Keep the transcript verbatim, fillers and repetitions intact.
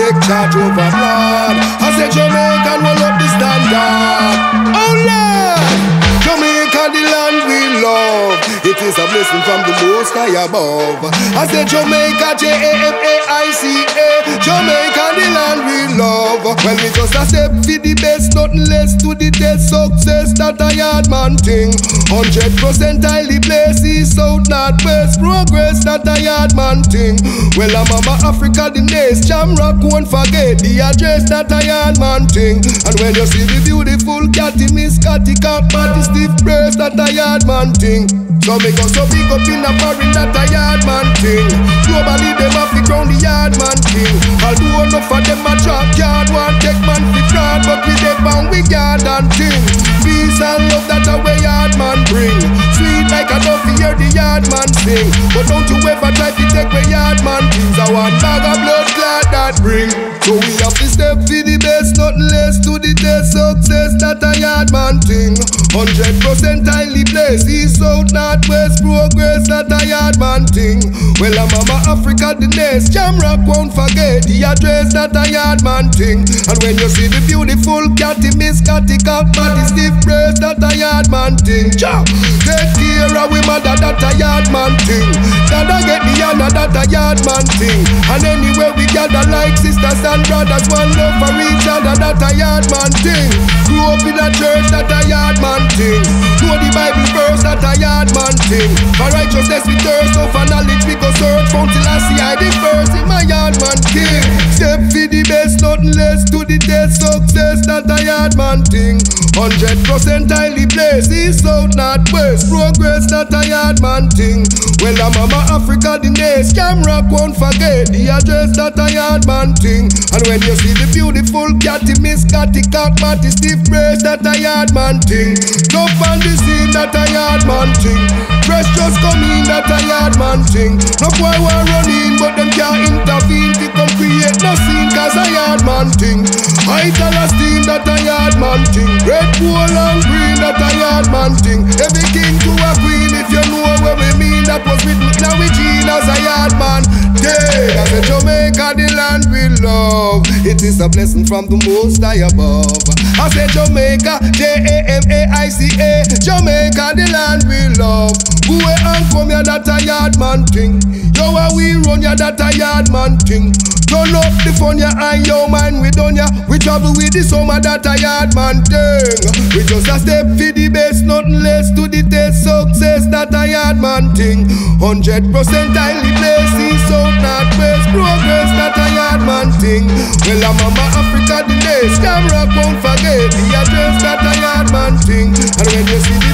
take charge over blood. I said Jamaican will up the standard. Oh Lord, Jamaica the land we love. It is a blessing from the most high above. I said Jamaica, J A M A I C A, Jamaica the land we love. Well, we just a step for the best, nothing less to the death. Success that a yard man thing. Hundred percent highly placed, east, south, north, west. Progress that a yard man thing. Well, I'm Mama Africa the nest. Jamrock won't forget the address that a yard man thing. And when you see the beautiful catty Miss Catty Cap, the stiff breast that a yard man thing. So make us so big up in the foreign that a yard man thing. Globally them have to crown the yard man king. Although enough of them a drop yard, one take man for fraud, but we dey bound we yard and thing. Peace and love that a way yard man bring. Sweet like a dove to hear the yard man sing. But don't you ever try to take away yard man things. I want bag of blood clot that bring. So we have to step for the best, nothing less to the test. Success that a yard man thing. Hundred percent highly placed, east, south, north, west. Progress that a yard man thing. Well, I'm Mama Africa the nest. Jamrock won't forget the address that a yard man thing. And when you see the beautiful catty Miss Catty Cap, the stiff breast that a yard man thing. Cha! Take care of we mother that a yard man thing. Gotta get the honor that a yard man thing. And anywhere we gather like sisters and brothers, one love for each other that a yard man thing. Grew up in a church that a yard man thing. Know the Bible verse that a yard man thing. For righteousness we thirst, so for knowledge we go search. Found till I see I the first in my yard man king. Step for the best, nothing less to the test. Success that a yard man thing. Hundred percent highly placed, east, south, north, west. Progress that a yard man thing. Well, I'm Mama Africa the nest. Jamrock won't forget the address that a yard man thing. And when you see the beautiful catty Miss Catty Cap, the stiff breast that a yard man thing. Tough on the scene that a yard man thing. Fresh just come in that a yard man thing. No boy want run in, but them can't intervene. They come create no scene, cause a yard man thing. I tell a steam that a yard man thing. Red, gold and green that a yard man thing. Every king to a queen, if you know what we mean. That was written now we gene as a yard man. Yeah, as a Jamaica the land we love. It is a blessing from the most high above. I said Jamaica, J A M A I C A, Jamaica the land we love. Who and come here that a yard man thing. Yo how we run ya that a yard man thing. Turn up the fun ya and your mind we done ya. We travel with the summer that a yard man thing. We just a step for the best, nothing less to the test. Success that a yard man thing. Hundred percent highly placed, east, south, north, west. Progress that a yard man thing. Well I'm Mama Africa the nest. Jamrock won't forget the address that a yard man thing. And when you see the